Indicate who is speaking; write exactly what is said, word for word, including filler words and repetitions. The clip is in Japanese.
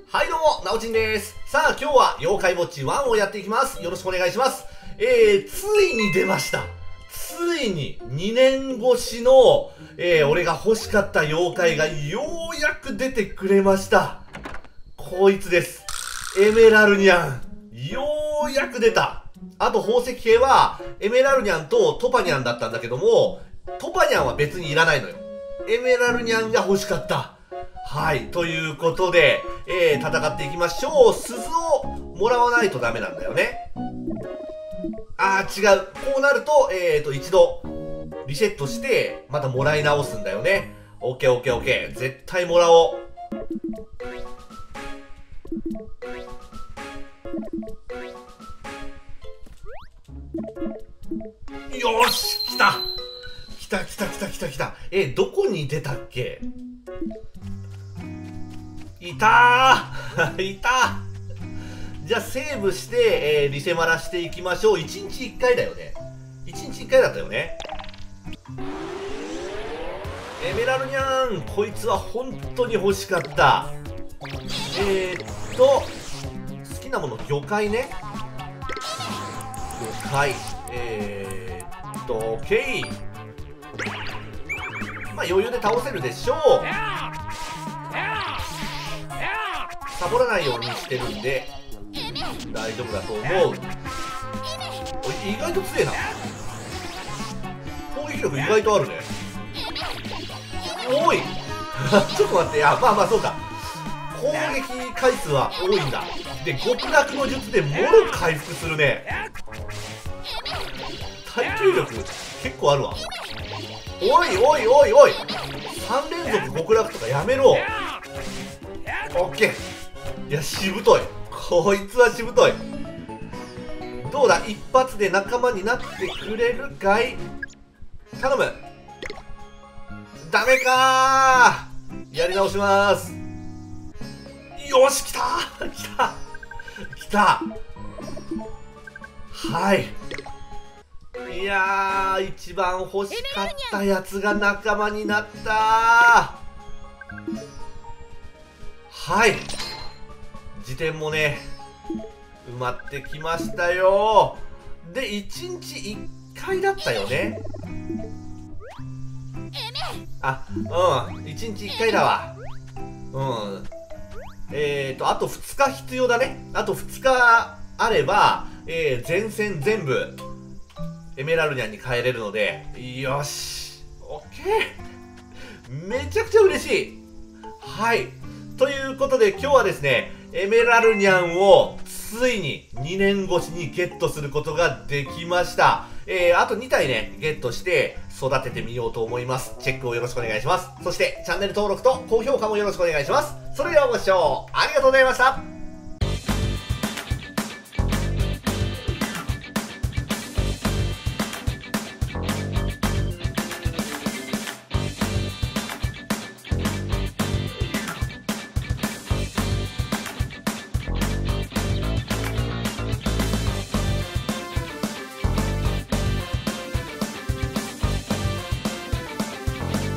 Speaker 1: はいどうも、なおちんです。さあ今日は妖怪ウォッチワンをやっていきます。よろしくお願いします。えー、ついに出ました。ついににねん越しの、えー、俺が欲しかった妖怪がようやく出てくれました。こいつです。エメラルニャン。ようやく出た。あと宝石系は、エメラルニャンとトパニャンだったんだけども、トパニャンは別にいらないのよ。エメラルニャンが欲しかった。はい。ということで、えー、戦っていきましょう。鈴をもらわないとダメなんだよね。あー、違う。こうなると、えーと、一度、リセットして、またもらい直すんだよね。オッケーオッケーオッケー。絶対もらおう。よーし来た来た来た来た来た来た。え、どこに出たっけ？いたーいた。じゃあセーブして、えー、リセマラしていきましょう。いちにちいっかいだよね。いちにちいっかいだったよね。エメラルニャン、こいつは本当に欲しかった。えーっと好きなもの、魚介ね。魚介、えーっと OK。 まあ余裕で倒せるでしょう。サボらないようにしてるんで大丈夫だと思う。おい、意外と強えな。攻撃力意外とあるね。おいちょっと待って。あ、まあまあそうか、攻撃回数は多いんだ。で、極楽の術でもろ回復するね。耐久力結構あるわ。おいおいおいおい、さん連続極楽とかやめろ。オッケー。いや、しぶとい。こいつはしぶとい。どうだ、一発で仲間になってくれるかい。頼む。ダメかー。やり直します。よし、来たー来た来た。はい。いやー、一番欲しかったやつが仲間になったー。はい。辞典もね、埋まってきましたよ。で、いちにちいっかいだったよね。あ、うん、いちにちいっかいだわ。うん。えーと、あとふつか必要だね。あとふつかあれば、えー、全戦全部、エメラルニャンに変えれるので、よし、オッケー。めちゃくちゃ嬉しい。はい。ということで、今日はですね、エメラルニャンをついににねん越しにゲットすることができました。えー、あとにたいね、ゲットして育ててみようと思います。チェックをよろしくお願いします。そしてチャンネル登録と高評価もよろしくお願いします。それではご視聴ありがとうございました。